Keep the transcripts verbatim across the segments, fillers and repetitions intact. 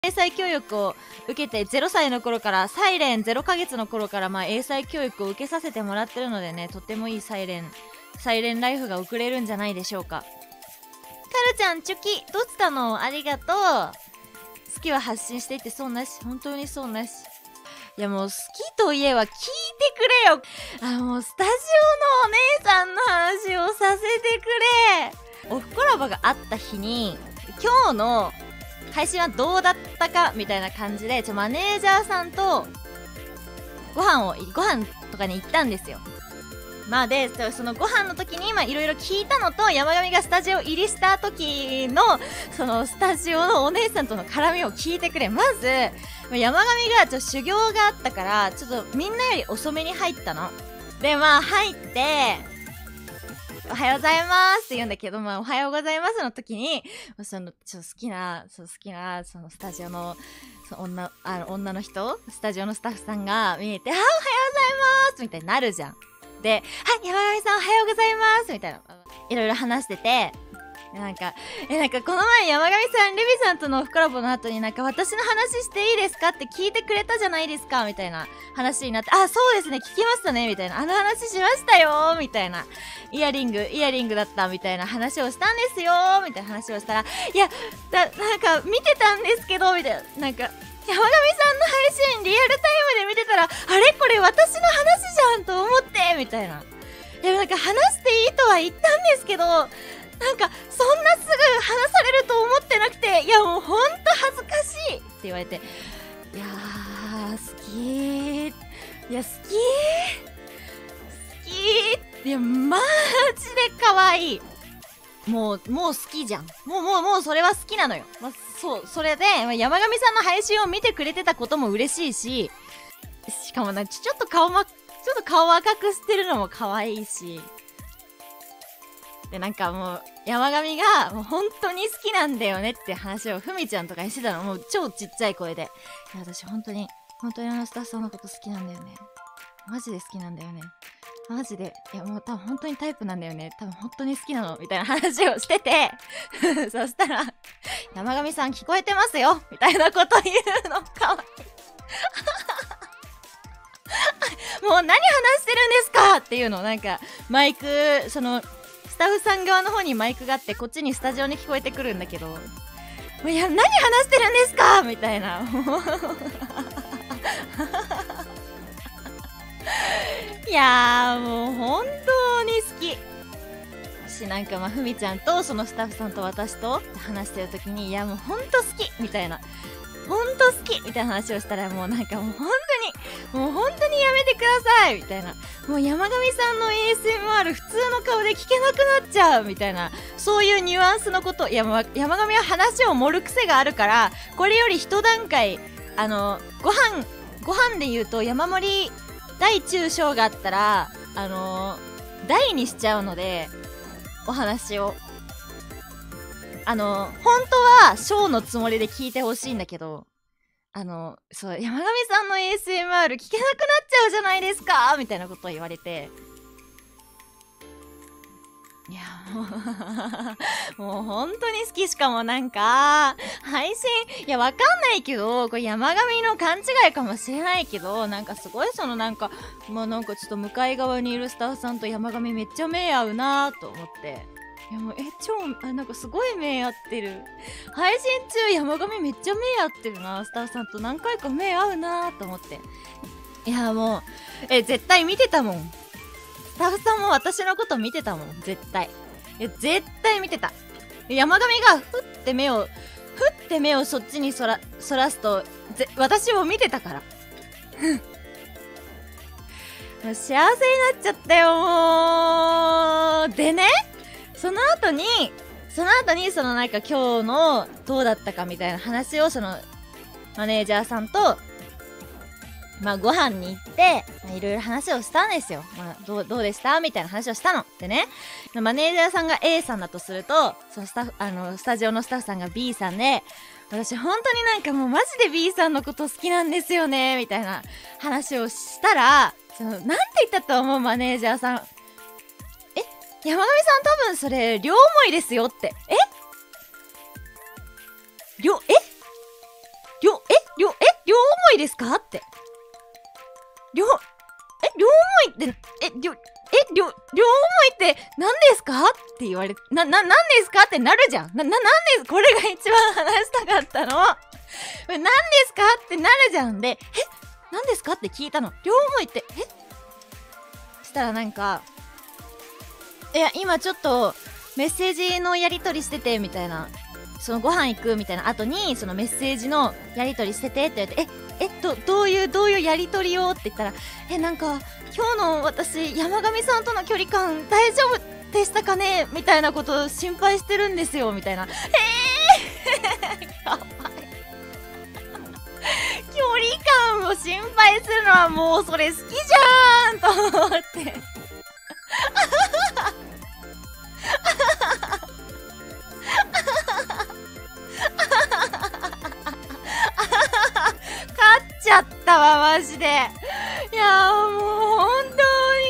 英才教育を受けてゼロさいの頃からサイレンゼロかげつの頃からまあ英才教育を受けさせてもらってるのでね、とってもいいサイレンサイレンライフが送れるんじゃないでしょうか。カルちゃんチョキどうしたの、ありがとう。好きは発信していってそうなし、本当にそうなし。いやもう好きといえば聞いてくれよ。あ、もうスタジオのお姉さんの話をさせてくれ。オフコラボがあった日に今日の配信はどうだったかみたいな感じでちょマネージャーさんとご飯をご飯とかに行ったんですよ。まあでそのご飯の時に今いろいろ聞いたのと、山上がスタジオ入りした時のそのスタジオのお姉さんとの絡みを聞いてくれ。まず山上がちょっと修行があったからちょっとみんなより遅めに入ったので、まあ入っておはようございますって言うんだけど、まあおはようございますの時にそのちょっと好きなそう好きなそのスタジオのその 女, あの女の人スタジオのスタッフさんが見えて、あ、おはようございますみたいになるじゃん。で、はい、山上さんおはようございますみたいないろいろ話してて、なんかえなんかこの前山上さんレビさんとのオフコラボの後になんか私の話していいですかって聞いてくれたじゃないですかみたいな話になって、あ、そうですね聞きましたねみたいな、あの話しましたよみたいな、イヤリングイヤリングだったみたいな話をしたんですよみたいな話をしたら、いやだなんか見てたんですけどみたいな、なんか山上さんの配信リアルタイムで見てたら、あれこれ私の話じゃんと思ってみたいな。いやなんか話していいとは言ったんですけど、なんかそんなすぐ話されると思ってなくて、いやもうほんと恥ずかしいって言われて、いやー好きいや好き好きいやマジで可愛い。もうもう好きじゃん。もうもうもうそれは好きなのよ。まあ、そうそれで山上さんの配信を見てくれてたことも嬉しいし、しかもなちょっと顔まちょっと顔赤くしてるのも可愛いし、でなんかもう山上がもう本当に好きなんだよねって話をふみちゃんとかにしてたの、もう超ちっちゃい声で、いや私本当に本当にあのスタッフさんのこと好きなんだよね、マジで好きなんだよね、マジで、いやもう多分本当にタイプなんだよね、多分本当に好きなのみたいな話をしててそしたら山上さん聞こえてますよみたいなこと言うのかわいいもう何話してるんですかっていうの、なんかマイクそのスタッフさん側の方にマイクがあってこっちにスタジオに聞こえてくるんだけど、いや何話してるんですかみたいないやーもう本当に好きし、なんかまあふみちゃんとそのスタッフさんと私と話してる時に、いやもう本当好きみたいな、本当好きみたいな話をしたら、もうなんかもう本当にもう本当にやめてくださいみたいな、もう山上さんの エーエスエムアール 普通の顔で聞けなくなっちゃうみたいな、そういうニュアンスのこと。いや山上は話を盛る癖があるから、これより一段階あのご飯ご飯で言うと山盛り大中小があったらあの大にしちゃうので、お話をあの本当は小のつもりで聞いてほしいんだけど、あのそう山上さんの エーエスエムアール 聞けなくなっちゃうじゃないですかみたいなことを言われて、いやもうもう本当に好き。しかもなんか配信、いやわかんないけどこれ山上の勘違いかもしれないけど、なんかすごいそのなんかまあなんかちょっと向かい側にいるスタッフさんと山上めっちゃ目合うなと思って、いやもうえ超あなんかすごい目合ってる、配信中山上めっちゃ目合ってるな、スタッフさんと何回か目合うなと思って、いやもうえ絶対見てたもん、スタッフさんも私のこと見てたもん絶対、いや絶対見てた。山上がふって目をふって目をそっちにそらそらすとぜ私を見てたからもう幸せになっちゃったよもう。でねその後にその後にそのなんか今日のどうだったかみたいな話をそのマネージャーさんとまあご飯に行っていろいろ話をしたんですよ。まあどうどうでしたみたいな話をしたのでね、マネージャーさんが A さんだとすると、そのスタッフあのスタジオのスタッフさんが B さんで、私本当になんかもうマジで B さんのこと好きなんですよねみたいな話をしたら、そのなんて言ったと思うマネージャーさん、え山上さん多分それ両思いですよって、え両え思いですかって。両、え、両思いって、え、両、え、両、両思いって何ですかって言われて、な、な、何ですかってなるじゃん。な、な、なんです、これが一番話したかったの。何ですかってなるじゃん。で、え、何ですかって聞いたの。両思いって、えしたらなんか、いや、今ちょっとメッセージのやり取りしてて、みたいな。そのご飯行くみたいな後に、そのメッセージのやり取りしててって言われて、え、え、ど、どういう、どういうやり取りをって言ったら、え、なんか、今日の私、山上さんとの距離感大丈夫でしたかねみたいなことを心配してるんですよ、みたいな。えーかわいい。距離感を心配するのはもうそれ好きじゃーんと思って。勝っちゃったわマジで。いやーもう本当に可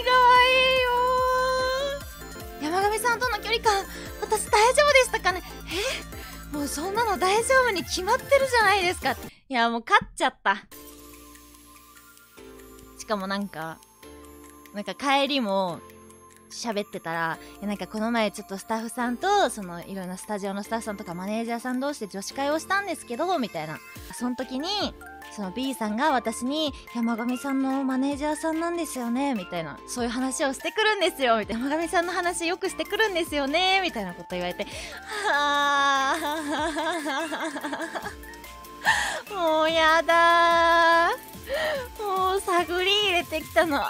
愛いよー。山上さんとの距離感私大丈夫でしたかね。えもうそんなの大丈夫に決まってるじゃないですか。いやもう勝っちゃった。しかもなんかなんか帰りも喋ってたら、なんかこの前ちょっとスタッフさんとそのいろんなスタジオのスタッフさんとかマネージャーさん同士で女子会をしたんですけどみたいな。その時にその B さんが私に山上さんのマネージャーさんなんですよねみたいな、そういう話をしてくるんですよみたいな、山上さんの話よくしてくるんですよねみたいなこと言われて、はあもうやだー、もう探り入れてきたの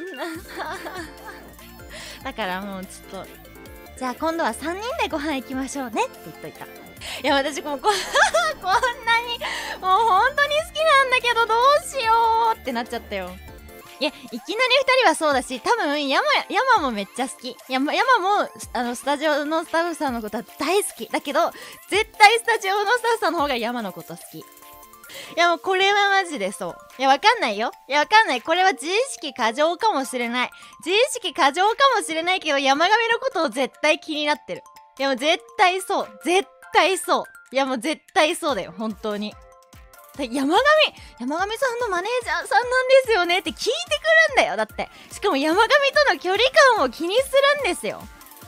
だからもうちょっとじゃあ今度はさんにんでご飯行きましょうねって言っといた。いや私もうここんなにもう本当に好きなんだけどどうしようってなっちゃったよ。いやいきなりふたりはそうだし、多分山山もめっちゃ好き。山山もあのスタジオのスタッフさんのことは大好きだけど、絶対スタジオのスタッフさんの方が山のこと好き。いやもうこれはマジでそう。いやわかんないよ。いやわかんない。これは自意識過剰かもしれない。自意識過剰かもしれないけど、山上のことを絶対気になってる。いやもう絶対そう。絶対そう。いやもう絶対そうだよ。本当に。山上、山上さんのマネージャーさんなんですよねって聞いてくるんだよ。だって。しかも山上との距離感を気にするんですよ。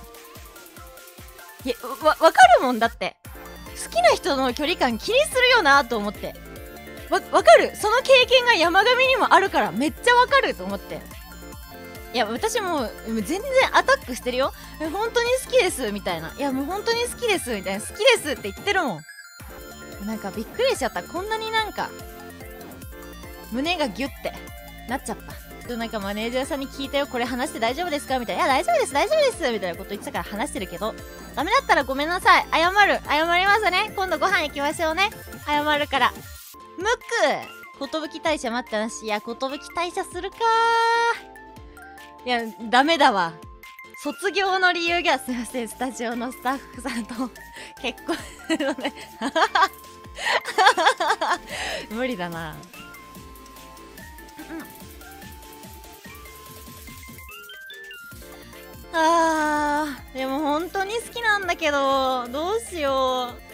いや、わ、わかるもんだって。好きな人の距離感気にするよなと思って。わ、わかる。その経験が山上にもあるからめっちゃわかると思って。いや私も全然アタックしてるよ。本当に好きですみたいな。いやもう本当に好きですみたいな。好きですって言ってるもん。なんかびっくりしちゃった。こんなになんか胸がギュッてなっちゃった。となんかマネージャーさんに聞いたよ、これ話して大丈夫ですかみたいな。いや大丈夫です大丈夫ですみたいなこと言ってたから話してるけど、ダメだったらごめんなさい。謝る謝りますね。今度ご飯行きましょうね。謝るから。むく寿大社待ってなし。いや寿大社するかー。いやダメだわ。卒業の理由がすいません、スタジオのスタッフさんと結婚するので無理だな。うん、あーでも本当に好きなんだけどどうしよう。